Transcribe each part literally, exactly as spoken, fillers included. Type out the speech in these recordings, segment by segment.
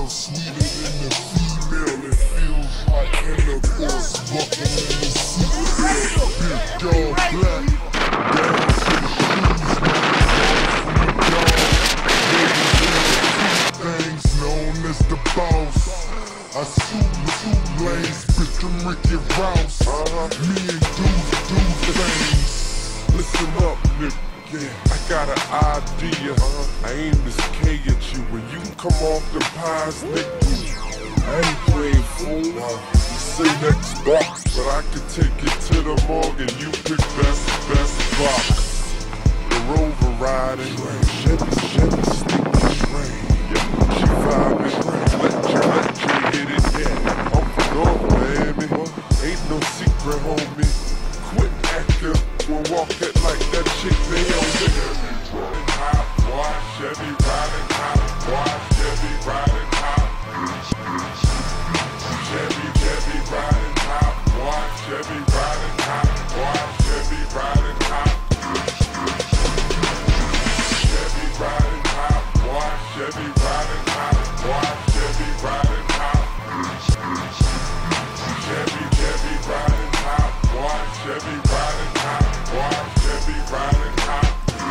male sweeter than the female. It feels like intercourse, buckle in the seatbelt. Big dog black, down to the shoes, now it's all from the dog. Things known as the boss. I shoot two lanes, bitch, I'm Ricky Rouse. Uh-huh. Me and dudes do things. Listen up, nigga. Yeah, I got an idea. Uh-huh. I aim this K at you when you come off the pies, nigga. I ain't playing fool. Uh, you say next box, but I can take it to the morgue and you pick best, best box. The Rover riding, Chevy, Chevy, sneaking train. Yeah, she vibing, let you, let you hit it. Yeah, I'm from North Miami. Ain't no secret, homie. Quit acting, we'll walk it like that chick they on nigga. Hot, boy, Chevy riding hot, boy, Chevy riding hot. Chevy, Chevy riding hot, boy, Chevy riding hot, boy, Chevy riding hot. Chevy riding hot, boy, Chevy riding hot, boy, Chevy riding hot. Chevy, Chevy riding hot, boy, Chevy riding hot, boy, Chevy riding hot.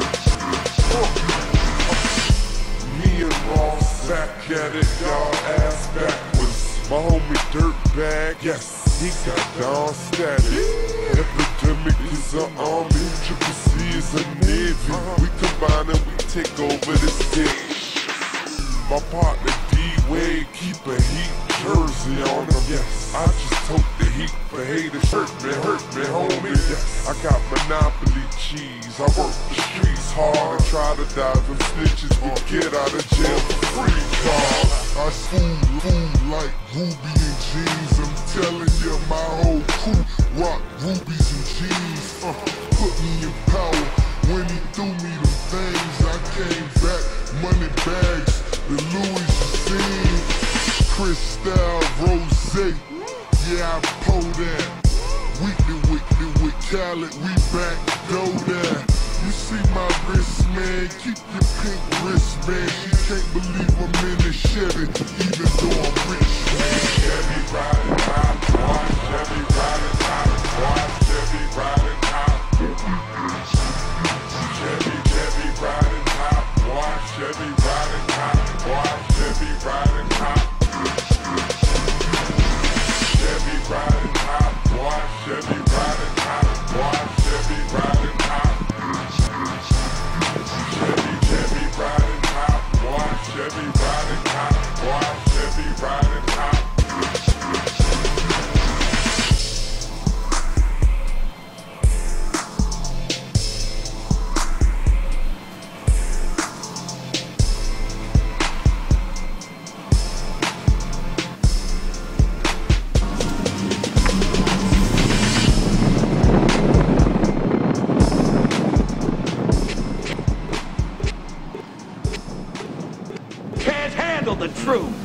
Me and Ross back at it, y'all ass backwards. My homie Dirtbag, yes, he got down status. Epidemic is an army, Triple C is a navy. We combine and we take over the city. My partner D-Wade keep a heat jersey on him. Yes, I just took the heat for haters. Hurt me, hurt me, homie. Yes, I got Monopoly cheese. I work the streets hard and try to dodge them snitches to get out of jail for free, dog. I fool, fool like Ruby and jeans. I'm telling you, my whole crew rock rubies and jeans. Uh, put me in power when he threw me them things. I came back, money bags, the Louis Jean, Cristal Rosé. Yeah, I pull that. Weekly, weekly with Khaled, we back, go there. You see my wrist, man, keep your pink wristband. She can't believe I'm in the Chevy, even though I'm rich, man. Chevy riding hot, boy, Chevy riding hot, boy, Chevy riding hot. Chevy, Chevy riding hot, boy, Chevy riding hot, boy, Chevy riding hot. Chevy riding hot, boy, Chevy riding hot, boy, Chevy riding hot. Chevy, Chevy riding hot, boy, Chevy riding hot, boy, Chevy riding hot. Can't handle the truth.